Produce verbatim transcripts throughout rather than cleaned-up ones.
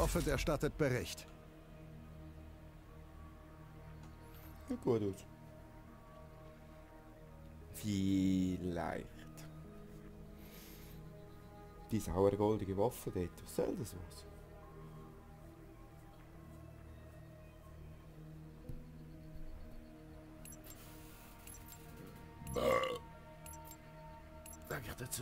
Prophet erstattet Bericht. Sieht gut aus. Vielleicht. Die sauergoldige Waffe dort. Was soll das was? Sag ich dazu.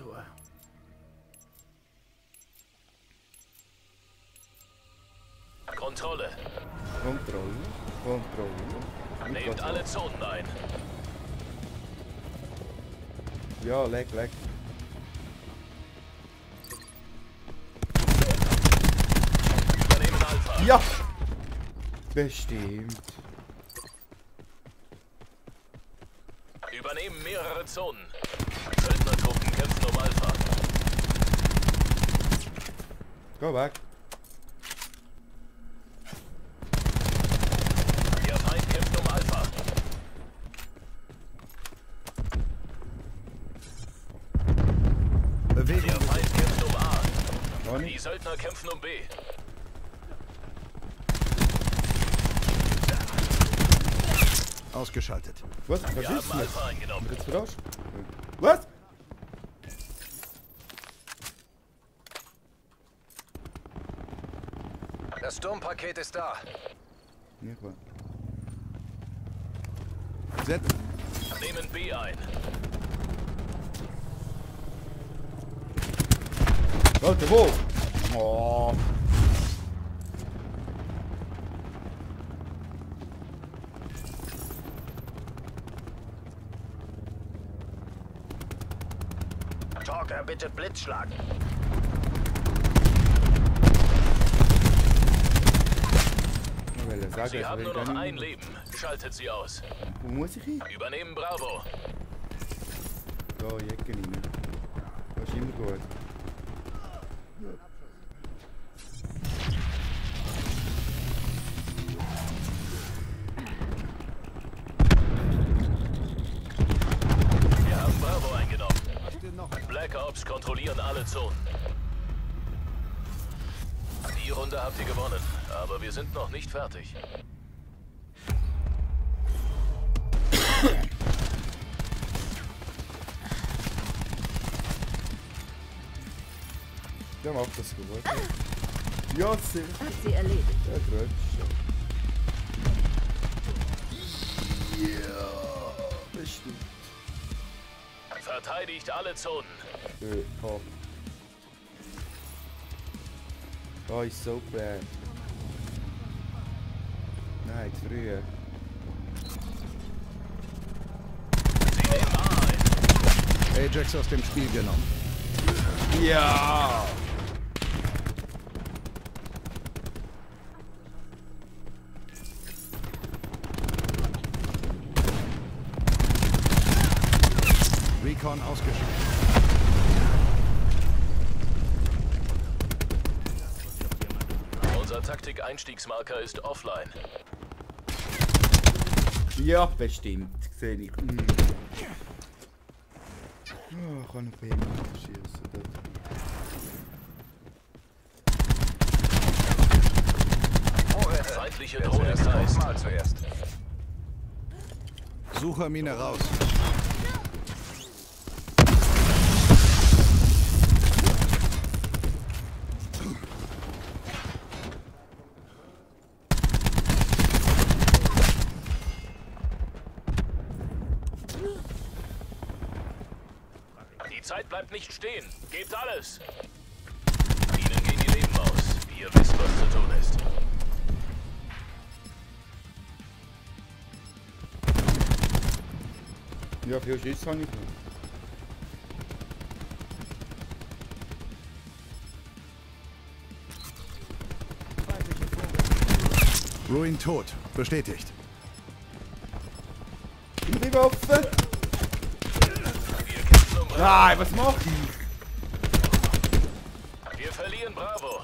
Kontrolle. Kontrolle. Kontrolle. Nehmt alle Zonen ein. Ja, leck, leck. Übernehmen Alpha. Ja! Bestimmt. Übernehmen mehrere Zonen. Söldnertruppen kämpfen um Alpha. Geh weg. Der Feind kämpft um Alpha. Bewegung. Der Feind kämpft um A. Gar Die nicht. Söldner kämpfen um B. Ausgeschaltet. Was? Was Wir ist haben das? Alpha eingenommen. Jetzt verarscht? Was? Das Sturmpaket ist da. Ja, klar. Set. Nehmen B ein. Alter, wo? Oh. Talker, bitte Blitzschlag. Ich wollte sagen, Sie ich haben will nur gar noch nicht ein mehr. Leben. Schaltet sie aus. Wo muss ich hin? Übernehmen Bravo. Da, Jacke rein. Das ist immer gut. Wir haben Bravo eingenommen. Was steht noch? Black Ops kontrollieren alle Zonen. Die Runde habt ihr gewonnen, aber wir sind noch nicht fertig. Ja, mach das gut. Ja, sicher. Hat sie erledigt. Ja, Grötsch. Ja, bestimmt. Verteidigt alle Zonen. Äh, oh. Oh, ist so bad. Nein, zu früh. Sie nehmen A ein. Ajax aus dem Spiel genommen. Ja! Recon ausgeschaltet. Unser Taktik-Einstiegsmarker ist offline. Ja, bestimmt. Sehe ich. Mm. Oh, kann ich bei jemandem schießen dort. Vorräte. Feindliche Wer Drohne zuerst kreist. kommt, mal zuerst. Suchermine raus. Die Zeit bleibt nicht stehen. Gebt alles. Ihnen gehen die Leben aus. Ihr wisst, was zu tun ist. Ja, viel Schiss habe ich nicht. Ruin tot. Bestätigt. Ich bin offen! Wir kämpfen um Bravo. Nein, was mach ich? Wir verlieren Bravo.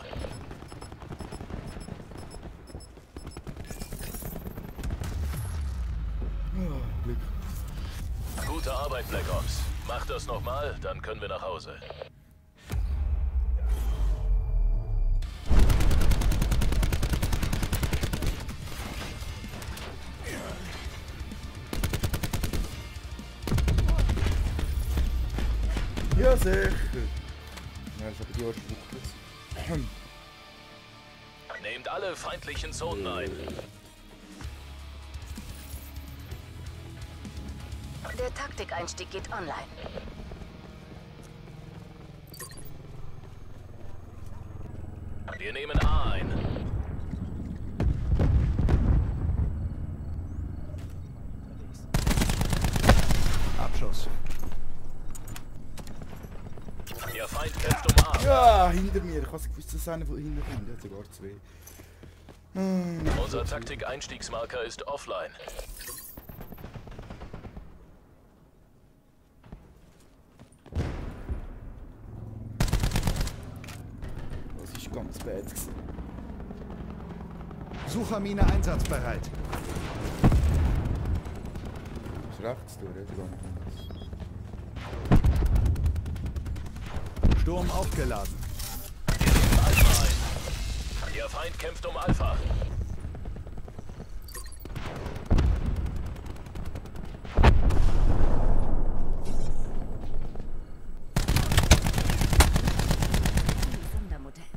Glück. Gute Arbeit, Black Ops. Macht das nochmal, dann können wir nach Hause. Ja, sicher. Ja, das ist aber die erste Woche. Nehmt alle feindlichen Zonen ein. Der Taktikeinstieg geht online. Wir nehmen A ein. Abschuss. Der Feind kämpft um A. Ja, hinter mir. Ich habe gewusst, dass einer von hinten kommt. Der hat sogar zwei. Hm. Unser Taktik-Einstiegsmarker ist offline. Das ist ganz bad gewesen. Suchermine einsatzbereit. Das ist rechts durch, ja, sogar nicht. Sturm aufgeladen. Wir nehmen Alpha ein. Der Feind kämpft um Alpha. Sondermodell.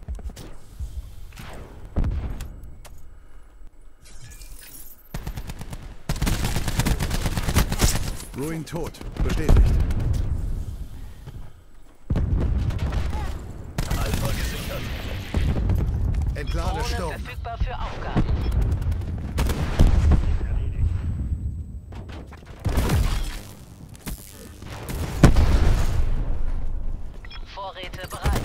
Ruin tot. Bestätigt. Alpha gesichert. Entlade Drohne Sturm. verfügbar für Aufgaben. Vorräte bereit.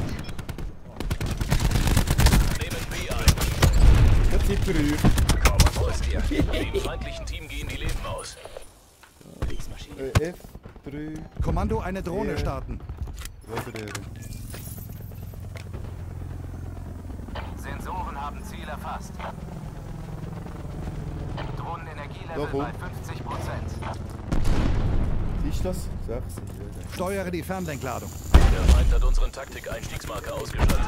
Nehmen B ein. Das sind drei. Komm, wo ist hier? Dem feindlichen Team gehen die Leben aus. Äh, F drei. Kommando, eine Drohne Ja. starten. Weiterreden. Sensoren haben Ziel erfasst. Drohnenenergielevel Doch, wo? bei fünfzig Prozent. Ist das? sechs. Steuere die Fernlenkladung. Der Feind hat unseren Taktik-Einstiegsmarker ausgeschaltet.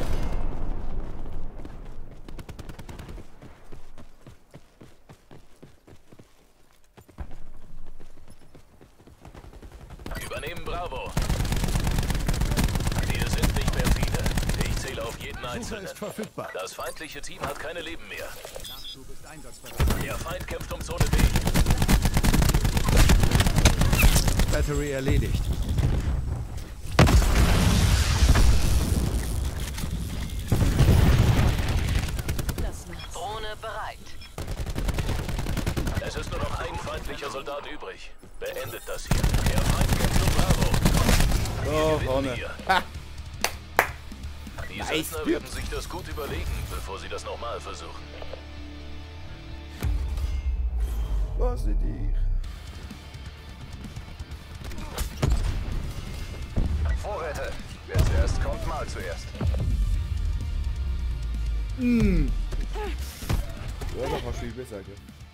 Übernehmen Bravo. Wir sind nicht mehr viele. Ich zähle auf jeden Sucher Einzelnen. ist verfügbar. Das feindliche Team hat keine Leben mehr. Nachschub ist einsatzbereit. Der Feind kämpft um Zone B. Battery erledigt. Das war's. Drohne bereit. Es ist nur noch ein feindlicher Soldat übrig. Beendet das hier. Der Feind kämpft um Bravo. Oh, Gewinnen vorne. wir. Ha! Die Nice. Söldner werden sich das gut überlegen, bevor sie das nochmal versuchen. Was nicht ich? Vorräte. Wer zuerst kommt, mal zuerst. Ja, da kannst du übel sagen.